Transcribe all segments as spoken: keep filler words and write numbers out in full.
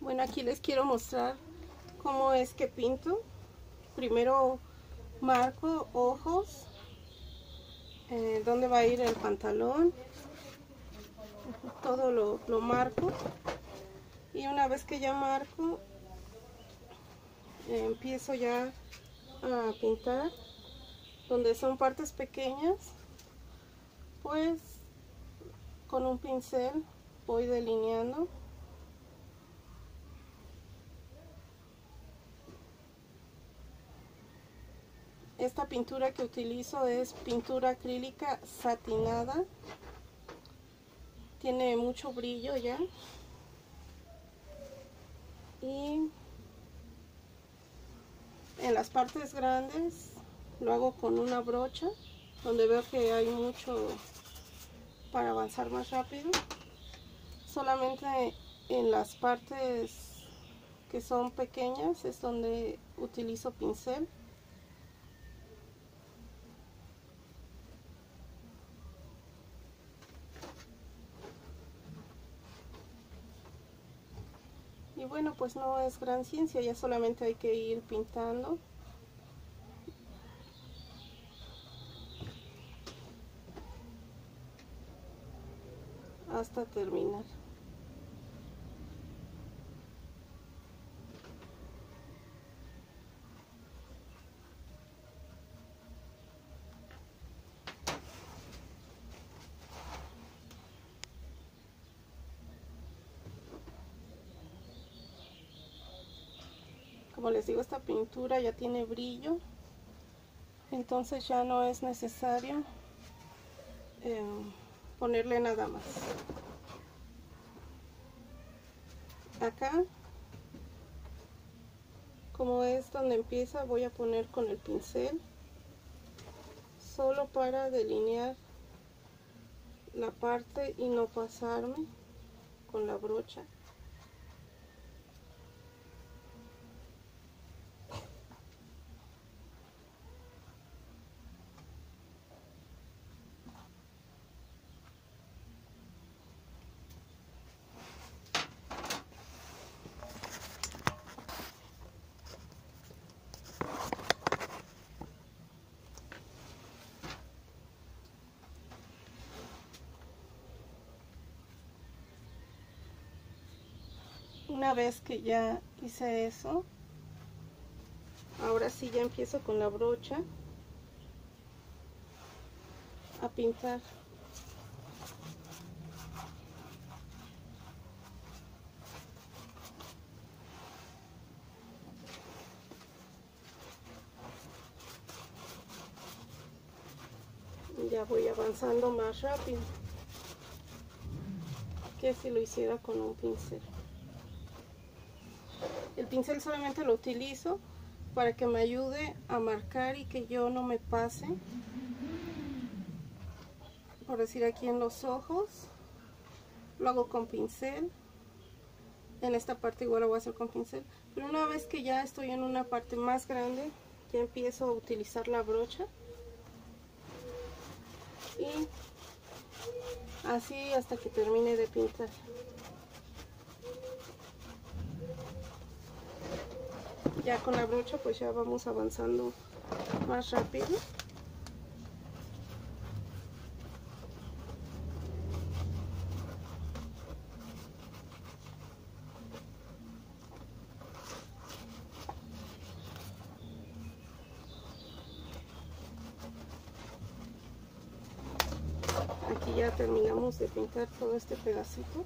Bueno, aquí les quiero mostrar cómo es que pinto. Primero marco ojos, eh, dónde va a ir el pantalón, todo lo, lo marco, y una vez que ya marco, eh, empiezo ya a pintar. Donde son partes pequeñas, pues con un pincel voy delineando. Esta pintura que utilizo es pintura acrílica satinada. Tiene mucho brillo ya. Y en las partes grandes lo hago con una brocha, donde veo que hay mucho para avanzar más rápido. Solamente en las partes que son pequeñas es donde utilizo pincel. Y bueno, pues no es gran ciencia, ya solamente hay que ir pintando. Hasta terminar. Como les digo, esta pintura ya tiene brillo, entonces ya no es necesario eh, ponerle nada más. Acá, como es donde empieza, voy a poner con el pincel, solo para delinear la parte y no pasarme con la brocha. Una vez que ya hice eso, ahora sí ya empiezo con la brocha a pintar. Ya voy avanzando más rápido que si lo hiciera con un pincel. El pincel solamente lo utilizo para que me ayude a marcar y que yo no me pase. Por decir, aquí en los ojos lo hago con pincel. En esta parte igual lo voy a hacer con pincel. Pero una vez que ya estoy en una parte más grande, ya empiezo a utilizar la brocha. Y así hasta que termine de pintar. Ya con la brocha pues ya vamos avanzando más rápido. Aquí ya terminamos de pintar todo este pedacito.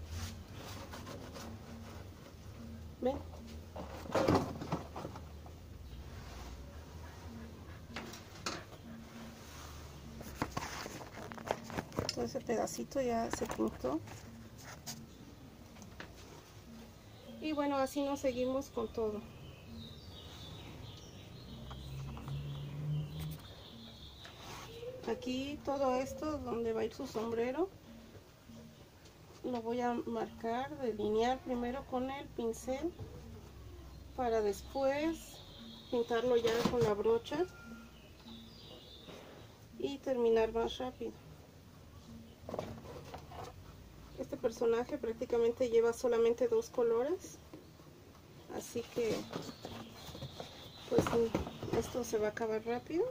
¿Ven? Todo ese pedacito ya se pintó. Y bueno, así nos seguimos con todo. Aquí todo esto donde va a ir su sombrero lo voy a marcar, delinear primero con el pincel para después pintarlo ya con la brocha y terminar más rápido. Este personaje prácticamente lleva solamente dos colores, así que pues esto se va a acabar rápido.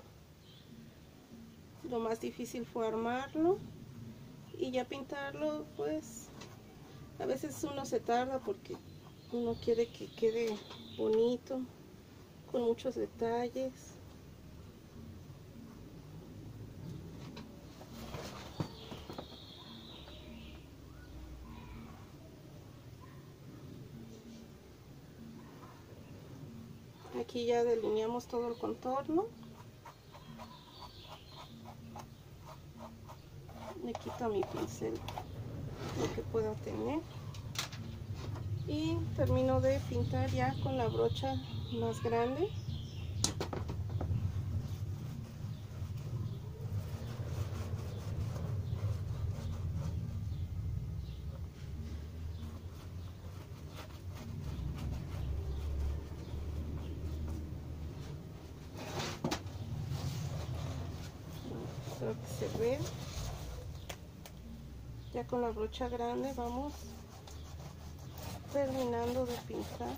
Lo más difícil fue armarlo y ya pintarlo, pues a veces uno se tarda porque uno quiere que quede bonito, con muchos detalles. Aquí ya delineamos todo el contorno. Le quito a mi pincel lo que pueda tener y termino de pintar ya con la brocha más grande. Creo que se ve. Ya con la brocha grande vamos terminando de pintar.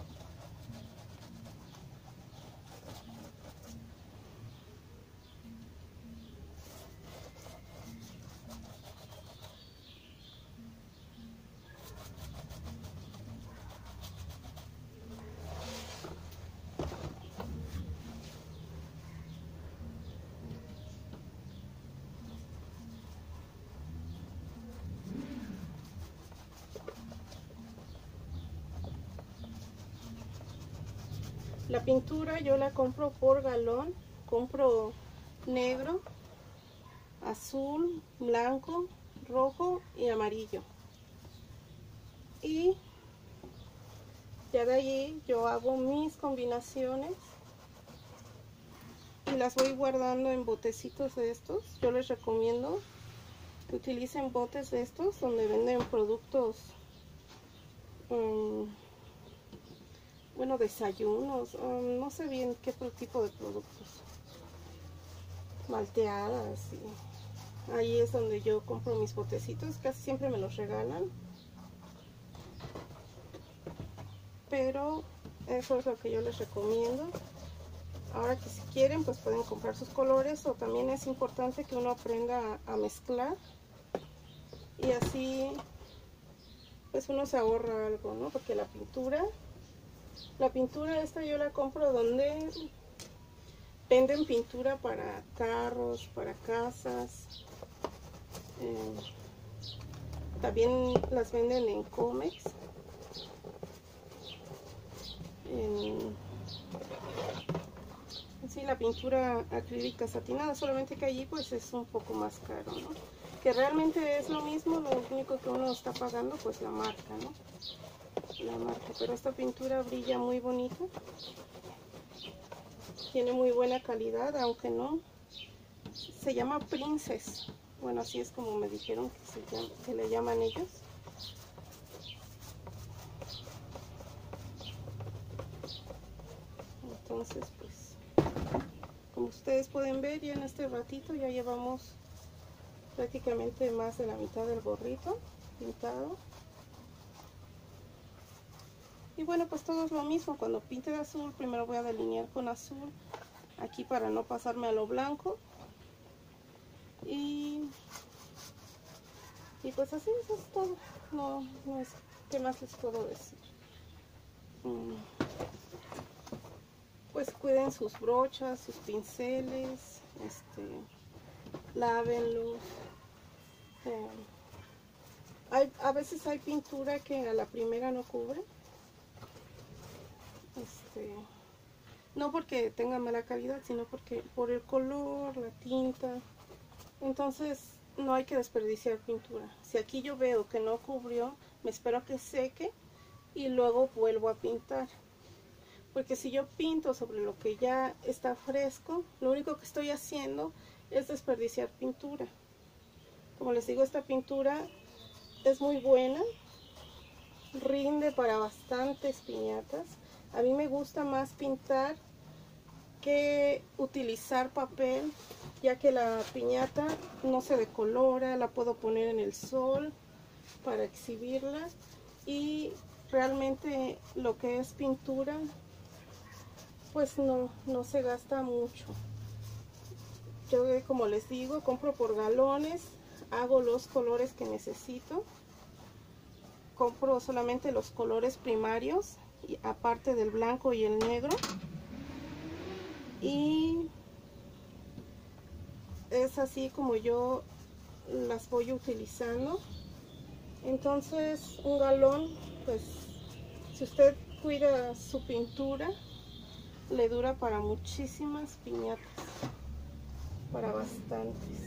La pintura yo la compro por galón, compro negro, azul, blanco, rojo y amarillo. Y ya de allí yo hago mis combinaciones y las voy guardando en botecitos de estos. Yo les recomiendo que utilicen botes de estos donde venden productos, um, bueno, desayunos, um, no sé bien qué tipo de productos, malteadas. Y ahí es donde yo compro mis botecitos, casi siempre me los regalan, pero eso es lo que yo les recomiendo. Ahora que si quieren pues pueden comprar sus colores, o también es importante que uno aprenda a, a mezclar, y así pues uno se ahorra algo, ¿no? Porque la pintura La pintura esta yo la compro donde venden pintura para carros, para casas. Eh, también las venden en Comex. En, sí, la pintura acrílica satinada, solamente que allí pues es un poco más caro, ¿no? Que realmente es lo mismo, lo único que uno está pagando pues la marca, ¿no? La marca, pero esta pintura brilla muy bonita, tiene muy buena calidad, aunque no, se llama Princess, bueno, así es como me dijeron que, se llama, que le llaman ellos. Entonces pues como ustedes pueden ver, ya en este ratito ya llevamos prácticamente más de la mitad del gorrito pintado. Y bueno, pues todo es lo mismo. Cuando pinte de azul, primero voy a delinear con azul aquí para no pasarme a lo blanco. Y, y pues así, eso es todo. No, no es, ¿qué más les puedo decir? Mm, pues cuiden sus brochas, sus pinceles, este, lávenlos. Eh, hay, a veces hay pintura que a la primera no cubre. Este, no porque tenga mala calidad, sino porque por el color, la tinta. Entonces no hay que desperdiciar pintura. Si aquí yo veo que no cubrió, me espero a que seque y luego vuelvo a pintar. Porque si yo pinto sobre lo que ya está fresco, lo único que estoy haciendo es desperdiciar pintura. Como les digo, esta pintura es muy buena, rinde para bastantes piñatas. A mí me gusta más pintar que utilizar papel, ya que la piñata no se decolora, la puedo poner en el sol para exhibirla y realmente lo que es pintura pues no, no se gasta mucho. Yo, como les digo, compro por galones, hago los colores que necesito, compro solamente los colores primarios, y aparte del blanco y el negro, y es así como yo las voy utilizando. Entonces un galón, pues si usted cuida su pintura, le dura para muchísimas piñatas, para bastantes.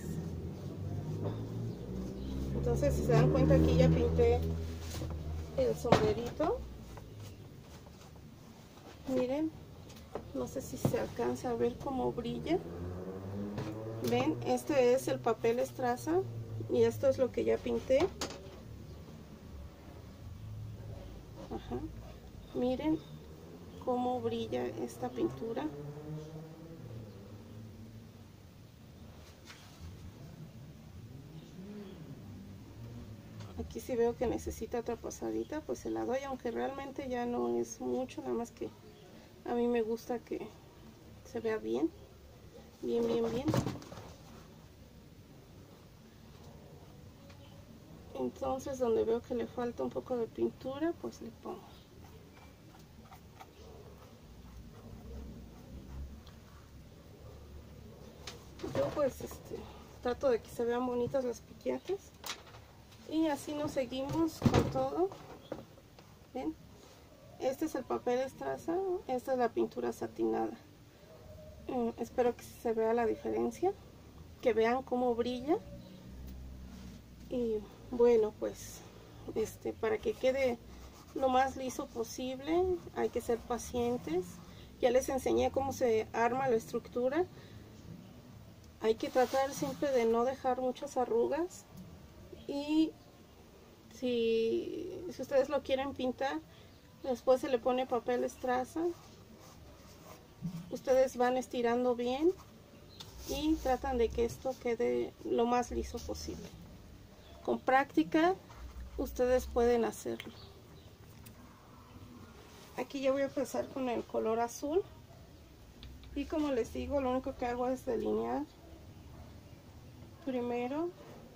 Entonces, si se dan cuenta, aquí ya pinté el sombrerito. Miren, no sé si se alcanza a ver cómo brilla. Ven, este es el papel estraza y esto es lo que ya pinté. Ajá. Miren cómo brilla esta pintura. Aquí sí veo que necesita otra pasadita, pues se la doy, aunque realmente ya no es mucho, nada más que a mí me gusta que se vea bien, bien, bien, bien. Entonces, donde veo que le falta un poco de pintura, pues le pongo. Yo pues este, trato de que se vean bonitas las piñatas. Y así nos seguimos con todo. ¿Ven? Este es el papel estraza, esta es la pintura satinada. Eh, espero que se vea la diferencia, que vean cómo brilla. Y bueno, pues este, para que quede lo más liso posible hay que ser pacientes. Ya les enseñé cómo se arma la estructura. Hay que tratar siempre de no dejar muchas arrugas. Y si, si ustedes lo quieren pintar, después se le pone papel estraza. Ustedes van estirando bien y tratan de que esto quede lo más liso posible. Con práctica ustedes pueden hacerlo. Aquí ya voy a empezar con el color azul. Y como les digo, lo único que hago es delinear primero.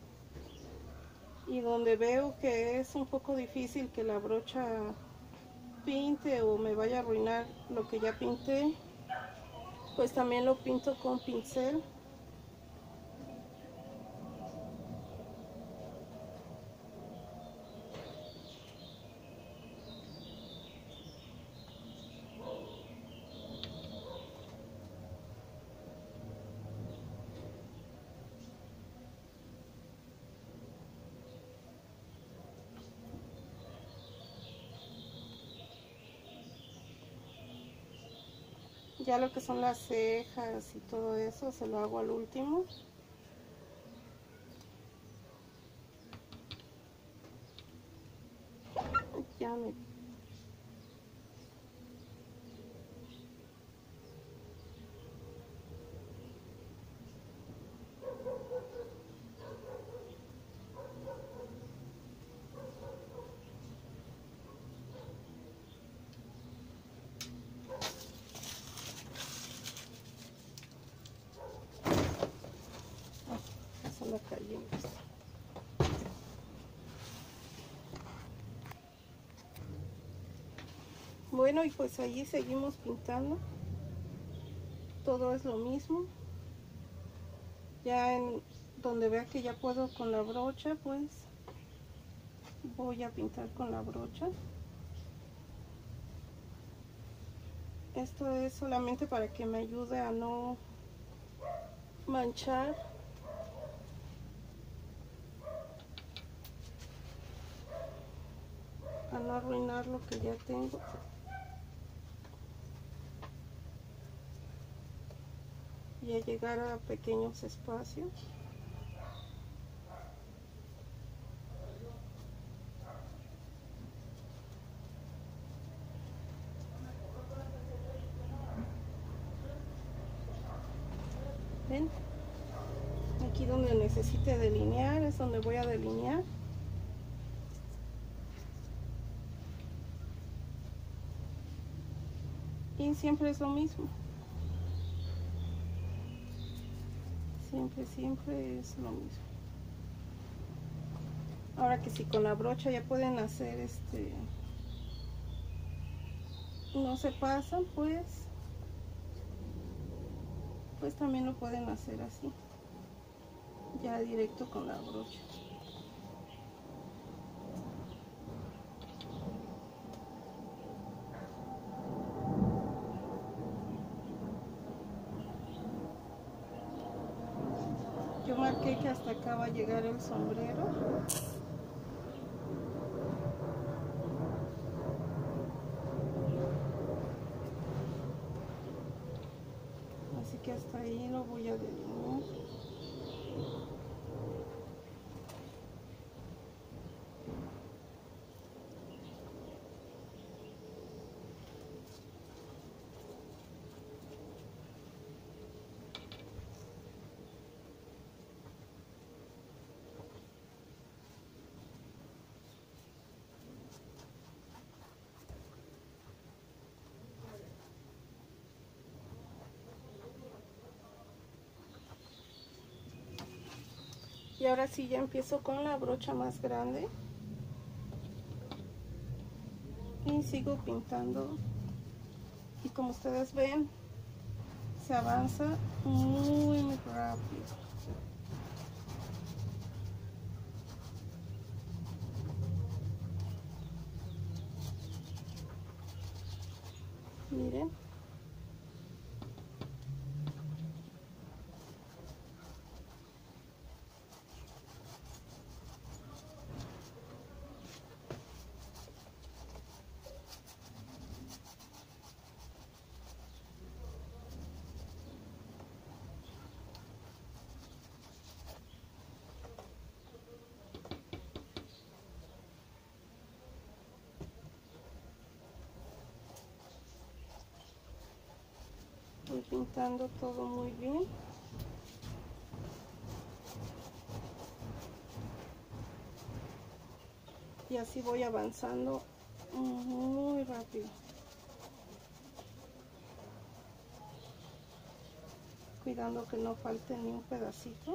Y donde veo que es un poco difícil que la brocha pinte o me vaya a arruinar lo que ya pinté, pues también lo pinto con pincel. Ya lo que son las cejas y todo eso se lo hago al último. Ya me... la calle. Bueno, y pues allí seguimos pintando. Todo es lo mismo. Ya en donde vea que ya puedo con la brocha, pues voy a pintar con la brocha. Esto es solamente para que me ayude a no manchar. A no arruinar lo que ya tengo. Y a llegar a pequeños espacios. ¿Ven? Aquí donde necesite delinear es donde voy a delinear. y siempre es lo mismo, siempre siempre es lo mismo. Ahora que si con la brocha ya pueden hacer este, no se pasan, pues pues también lo pueden hacer así, ya directo con la brocha. Yo marqué que hasta acá va a llegar el sombrero. Así que hasta ahí lo voy a delinear. Y ahora sí ya empiezo con la brocha más grande y sigo pintando, y como ustedes ven se avanza muy rápido. Miren. Voy pintando todo muy bien. Y así voy avanzando muy rápido. Cuidando que no falte ni un pedacito.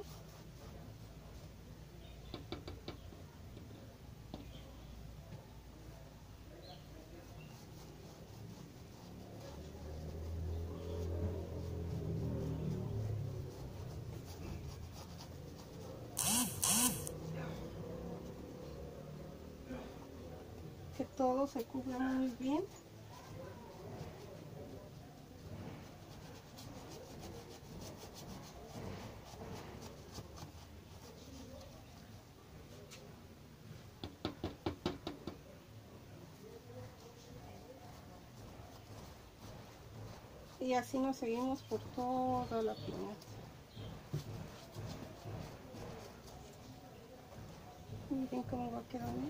Que todo se cubra muy bien. Y así nos seguimos por toda la piñata. Miren cómo va quedando.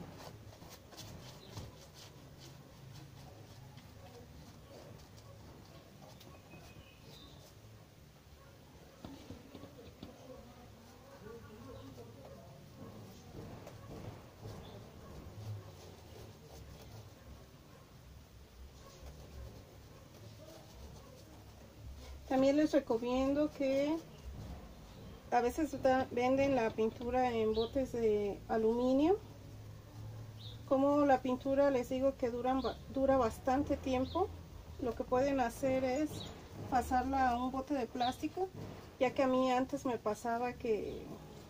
También les recomiendo que a veces da, venden la pintura en botes de aluminio. Como la pintura les digo que duran, dura bastante tiempo, lo que pueden hacer es pasarla a un bote de plástico, ya que a mí antes me pasaba que,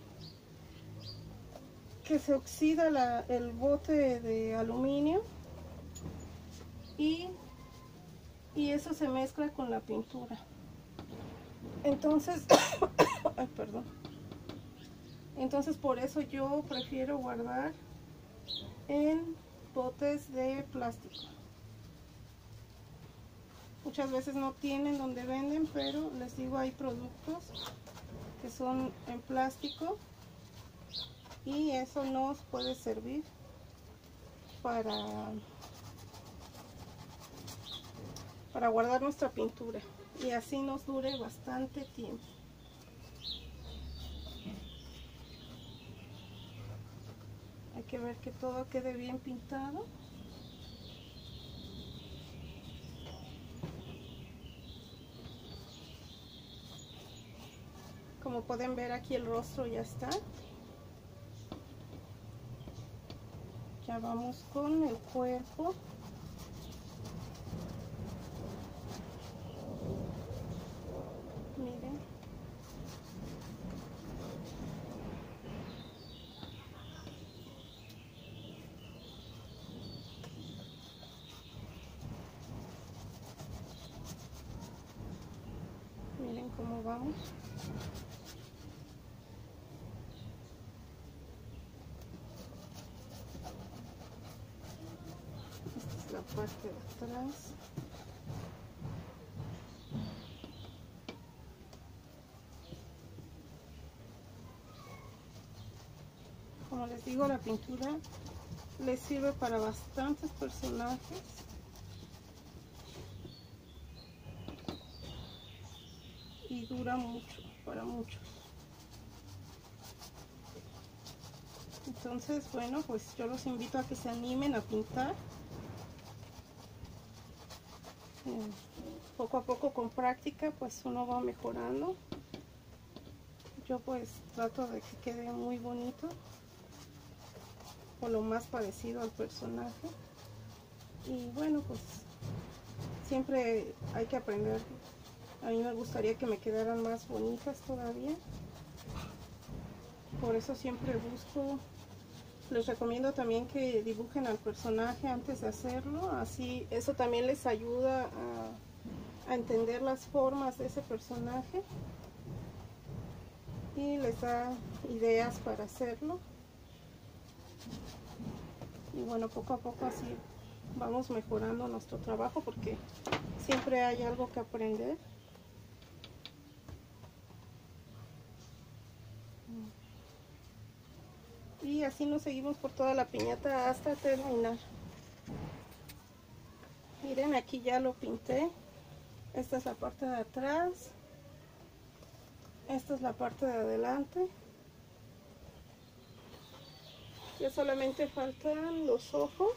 que se oxida la, el bote de aluminio y, y eso se mezcla con la pintura. Entonces, ay, perdón. Entonces por eso yo prefiero guardar en botes de plástico. Muchas veces no tienen donde venden, pero les digo, hay productos que son en plástico y eso nos puede servir para, para guardar nuestra pintura y así nos dure bastante tiempo. Hay que ver que todo quede bien pintado. Como pueden ver, aquí el rostro ya está. Ya vamos con el cuerpo. Miren. Miren cómo vamos. Esta es la parte de atrás. Como les digo, la pintura les sirve para bastantes personajes. Y dura mucho, para muchos. Entonces, bueno, pues yo los invito a que se animen a pintar. Eh, poco a poco, con práctica, pues uno va mejorando. Yo pues trato de que quede muy bonito, o lo más parecido al personaje. Y bueno, pues siempre hay que aprender. A mí me gustaría que me quedaran más bonitas todavía. Por eso siempre busco. Les recomiendo también que dibujen al personaje antes de hacerlo. Así eso también les ayuda a, a entender las formas de ese personaje. Y les da ideas para hacerlo. Y bueno, poco a poco así vamos mejorando nuestro trabajo, porque siempre hay algo que aprender. Y así nos seguimos por toda la piñata hasta terminar. Miren, aquí ya lo pinté. Esta es la parte de atrás. Esta es la parte de adelante. Ya solamente faltan los ojos.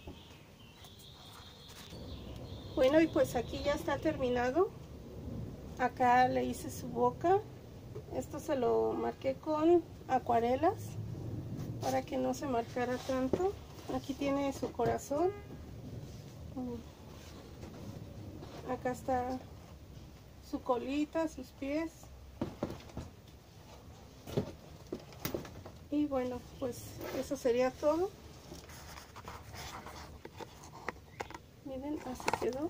Bueno, y pues aquí ya está terminado. Acá le hice su boca. Esto se lo marqué con acuarelas para que no se marcara tanto. Aquí tiene su corazón. Acá está su colita, sus pies. Y bueno, pues eso sería todo. Miren, así quedó.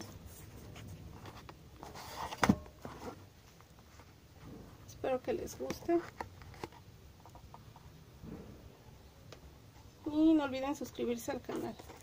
Espero que les guste. Y no olviden suscribirse al canal.